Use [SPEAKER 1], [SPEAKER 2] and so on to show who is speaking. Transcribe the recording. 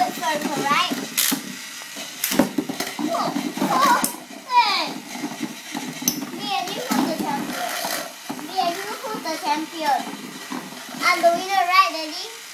[SPEAKER 1] the circle, right? Hey! Me and you who's the champion? Me and you who's the champion? I'm the winner, right, Daddy?